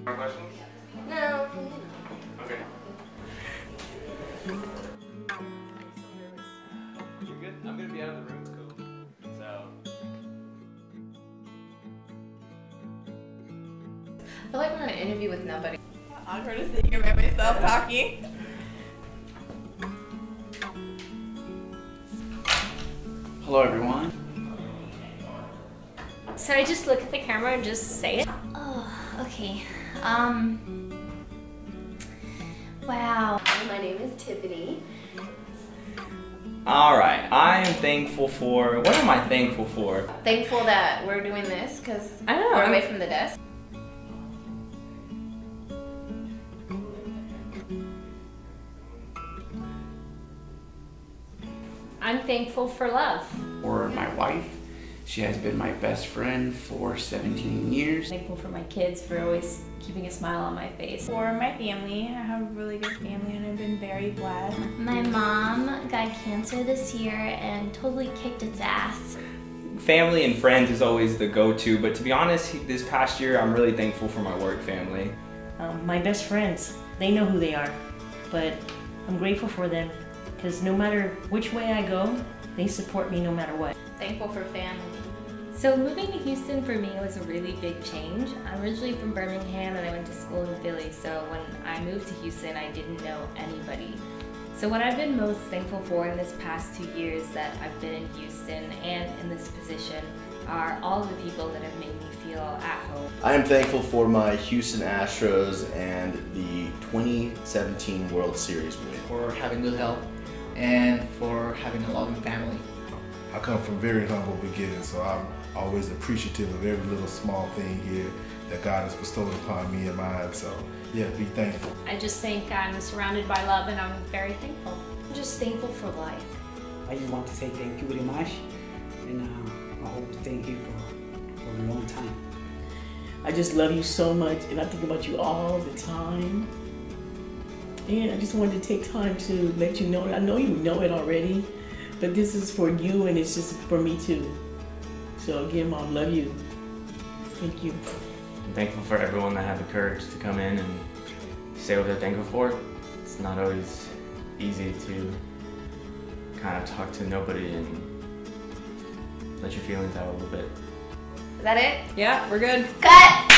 More questions? No. Okay. You're good? I'm gonna be out of the room too. So. I feel like I'm in an interview with nobody. Awkward to sit here by myself talking. Hello everyone. So I just look at the camera and just say it? Oh, okay. Wow. My name is Tiffany. Alright, I am thankful for, what am I thankful for? Thankful that we're doing this because I know, we're away from the desk. I'm thankful for love. For my wife. She has been my best friend for 17 years. Thankful for my kids for always keeping a smile on my face. For my family, I have a really good family and I've been very blessed. My mom got cancer this year and totally kicked its ass. Family and friends is always the go-to, but to be honest, this past year I'm really thankful for my work family. My best friends, they know who they are, but I'm grateful for them because no matter which way I go, they support me no matter what. Thankful for family. So moving to Houston for me was a really big change. I'm originally from Birmingham and I went to school in Philly, so when I moved to Houston I didn't know anybody. So what I've been most thankful for in this past 2 years that I've been in Houston and in this position are all of the people that have made me feel at home. I am thankful for my Houston Astros and the 2017 World Series win. For having good health and for having a loving family. I come from very humble beginnings, so I'm always appreciative of every little small thing here that God has bestowed upon me and mine. So yeah, be thankful. I just think I'm surrounded by love and I'm very thankful. I'm just thankful for life. I just want to say thank you very much, and I hope to thank you for a long time. I just love you so much and I think about you all the time. And I just wanted to take time to let you know, I know you know it already, but this is for you and it's just for me too. So again, Mom, love you. Thank you. I'm thankful for everyone that had the courage to come in and say what they're thankful for. It's not always easy to kind of talk to nobody and let your feelings out a little bit. Is that it? Yeah, we're good. Cut!